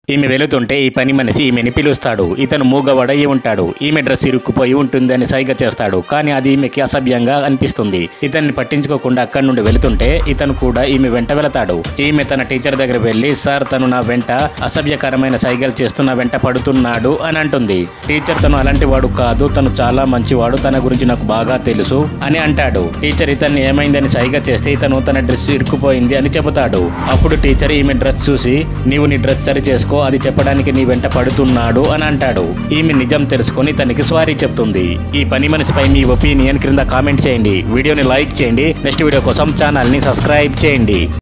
ఈమె వెళుతుంటే ఈ పని మనిషి ఈమెని పిలుస్తాడు. ఇతను మూగవాడయి ఉంటాడు. ఈమె డ్రెస్ ఇరుక్కుపోయి ఉంటుందని సైగ చేస్తాడు. కానీ అది ఈమెకి అసభ్యంగా అనిపిస్తుంది. ఇతన్ని పట్టించుకోకుండా అక్కడి నుండి వెళుతుంటే ఇతను కూడా ఈమె వెంట వెళతాడు. ఈమె తన టీచర్ దగ్గర వెళ్లి, సార్ తను నా వెంట అసభ్యకరమైన సైగలు చేస్తూ నా వెంట పడుతున్నాడు అని అంటుంది. టీచర్ తను అలాంటి వాడు కాదు, తను చాలా మంచివాడు, తన గురించి నాకు బాగా తెలుసు అని అంటాడు. టీచర్ ఇతన్ని ఏమైందని సైగ చేస్తే ఇతను తన డ్రెస్ ఇరుక్కుపోయింది అని చెబుతాడు. అప్పుడు టీచర్ ఈమె డ్రెస్ చూసి, నీవు నీ డ్రెస్ సరి చేసుకో, అది చెప్పడానికి నీ వెంట పడుతున్నాడు అని అంటాడు. ఈమె నిజం తెలుసుకొని తనకి సారీ చెప్తుంది. ఈ పని మనిషిపై మీ ఒపీనియన్ క్రింద కామెంట్ చేయండి. వీడియోని లైక్ చేయండి. నెక్స్ట్ వీడియో కోసం ఛానల్ ని సబ్స్క్రైబ్ చేయండి.